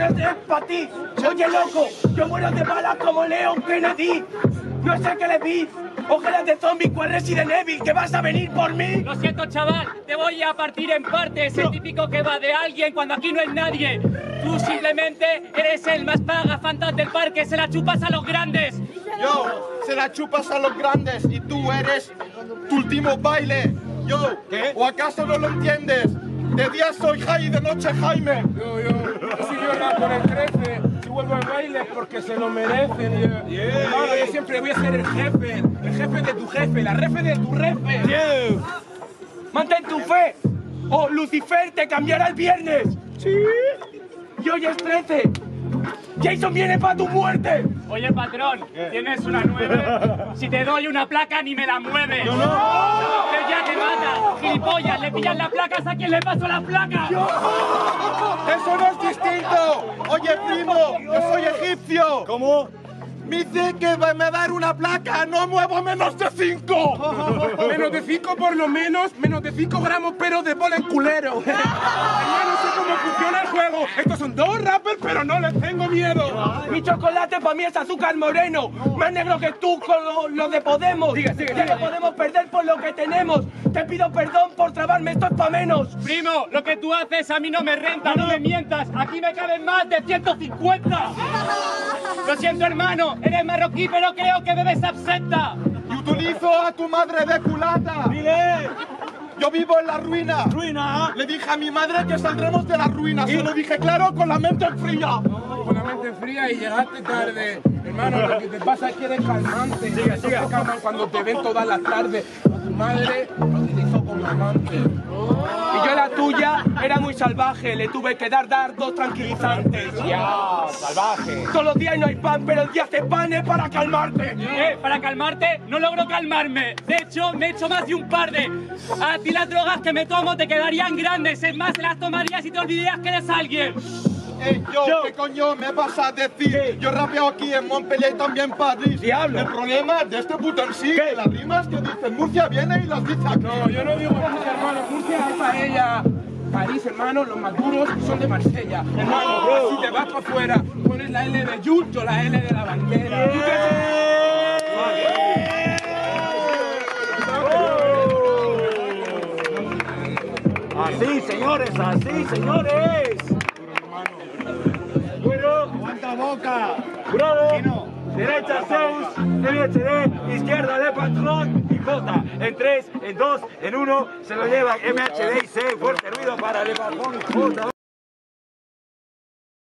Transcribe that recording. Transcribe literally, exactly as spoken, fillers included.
es para ti. Oye, loco, yo muero de balas como Leon Kennedy. No sé qué le vi. Ojeras de zombie, ¿cuál Resident Evil? ¿Que vas a venir por mí? Lo siento, chaval, te voy a partir en partes. El típico que va de alguien cuando aquí no es nadie. Tú simplemente eres el más pagafantas del parque, se la chupas a los grandes. Yo, se la chupas a los grandes y tú eres tu último baile. Yo, ¿qué? ¿O acaso no lo entiendes? De día soy Jai y de noche Jaime. Yo, yo, yo si llora por el jefe, si vuelvo al baile porque se lo merecen. Yeah. Yeah. Hermano, yo siempre voy a ser el jefe, el jefe de tu jefe, la refe de tu refe. Yeah. Mantén tu fe, o Lucifer te cambiará el viernes. Sí. Y hoy es trece. Jason viene para tu muerte. Oye, patrón, ¿tienes una nueve? Si te doy una placa ni me la mueves. No, no. Que ya te mata, gilipollas, le pillan las placas a quien le paso las placas. Yo. Eso no es distinto. Oye, primo, yo soy egipcio. ¿Cómo? Me dice que me va a dar una placa, no muevo menos de cinco. Menos de cinco por lo menos, menos de cinco gramos, pero de polen culero. Hermano, sé cómo funciona el juego. Estos son dos rappers, pero no les tengo miedo. Mi chocolate para mí es azúcar moreno. Más negro que tú con los lo de Podemos. Sigue, sigue, ya sigue. no podemos perder por lo que tenemos. Te pido perdón por trabarme, esto es pa' menos. Primo, lo que tú haces a mí no me renta, no me mientas. Aquí me caben más de ciento cincuenta. Lo siento, hermano, eres marroquí, pero creo que bebes absenta. Y utilizo a tu madre de culata. Dile. Yo vivo en la ruina. Ruina. Le dije a mi madre que saldremos de la ruina. Se lo dije claro, con la mente fría. Con la mente fría y llegaste tarde. Hermano, lo que te pasa es que eres calmante. Siga, Eso siga. te calman cuando te ven todas las tardes. Tu madre lo utilizó como amante. Y yo la tuya era muy salvaje. Le tuve que dar dardos tranquilizantes. Ya, salvaje. Todos los días no hay pan, pero el día hace panes para calmarte. Eh, para calmarte, no logro calmarme. De hecho, me he hecho más de un par de... A ti las drogas que me tomo te quedarían grandes. Es más, las tomarías y te olvidarías que eres alguien. Ey, yo, Yo. ¿qué coño me vas a decir? Yo rapeo aquí en Montpellier y también en París. Diablo. El problema de este puto en sí, que las rimas que dicen Murcia viene y las dice aquí. No, yo no digo Murcia, hermano. Murcia es paella. París, hermano, los más duros son de Marsella. Hermano, bro, si te vas para afuera, pones la L de Jules, yo la L de la bandera. ¿Tú Así, señores, así, señores. Bueno, aguanta boca. Bravo. Derecha Zeus, M H D, izquierda de Patrón y J. En tres, en dos, en uno, se lo llevan M H D y C. Fuerte ruido para Le Patrón y J.